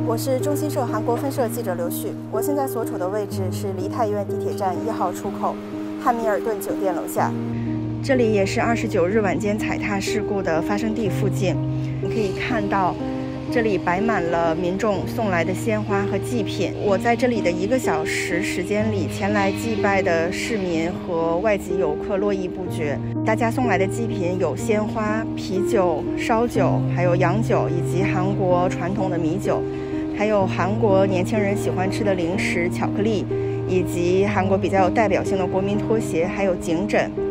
我是中新社韩国分社记者刘旭，我现在所处的位置是梨泰院地铁站1号出口汉密尔顿酒店楼下，这里也是29日晚间踩踏事故的发生地附近。你可以看到，这里摆满了民众送来的鲜花和祭品。我在这里的1个小时时间里，前来祭拜的市民和外籍游客络绎不绝。大家送来的祭品有鲜花、啤酒、烧酒，还有洋酒，以及韩国传统的米酒，还有韩国年轻人喜欢吃的零食、巧克力，以及韩国比较有代表性的国民拖鞋，还有颈枕。